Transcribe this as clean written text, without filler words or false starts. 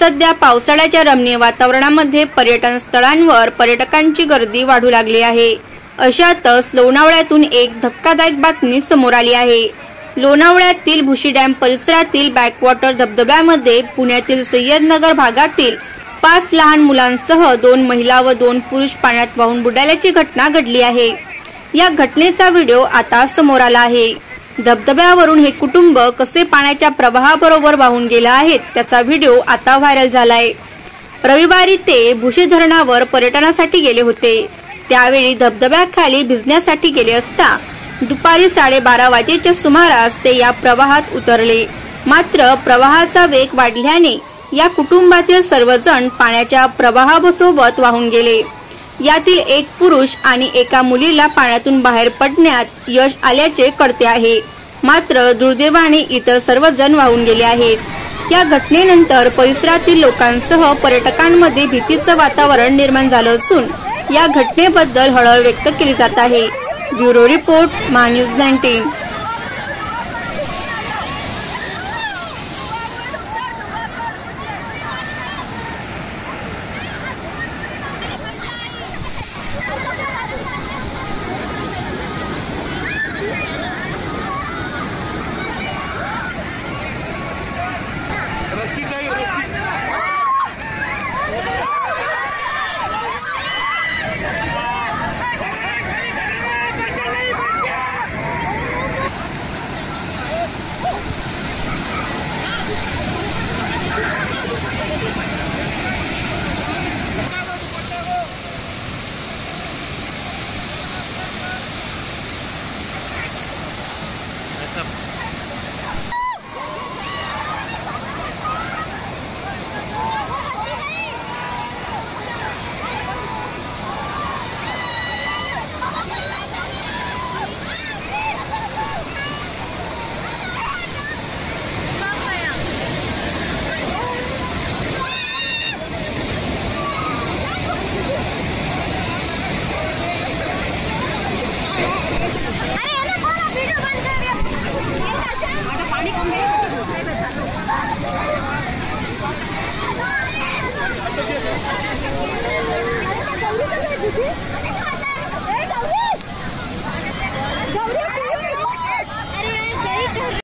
सध्या पावसाळ्याच्या रमणीय वातावरणामध्ये पर्यटन स्थळांवर पर्यटकांची गर्दी वाढू लागली आहे। अशातच लोणावळ्यातून एक धक्कादायक बातमी समोर आली आहे। लोणावळ्यातील भुशी डॅम परिसरातील बॅकवॉटर धबधब्यामध्ये पुण्यातील सय्यदनगर भागातील 5 लहान मुलांसह 2 महिला व 2 पुरुष पाण्यात वाहून बुडाल्याची घटना घडली आहे। या घटनेचा व्हिडिओ आता समोर आला आहे। धबधब्यावरून हे कुटुंब कसे पाण्याच्या प्रवाहाबरोबर वाहून गेले आहेत त्याचा व्हिडिओ आता व्हायरल झालाय। रविवारी ते भुशी धरणावर पर्यटनासाठी गेले होते। त्यावेळी धबधब्याखाली भिजण्यासाठी गेले असता दुपारी 12:30 वाजेच्या सुमारास ते या प्रवाहात उतरले। मात्र प्रवाहाचा वेग वाढल्याने या कुटुंबातील सर्वजण पाण्याच्या प्रवाहासोबत वाहून गेले। यातील एक पुरुष आणि एका मुलीला पाण्यातून बाहेर पडण्यात यश आल्याचे कळते आहे। मात्र दुर्दैवाने इतर सर्वजण वाहून गेले आहेत। या घटनेनंतर परिसरातील लोकांसह पर्यटकांमध्ये भीतीचे वातावरण निर्माण झालं असून या घटनेबद्दल हळहळ व्यक्त केली जात आहे। Bureau report, Mahanews 19।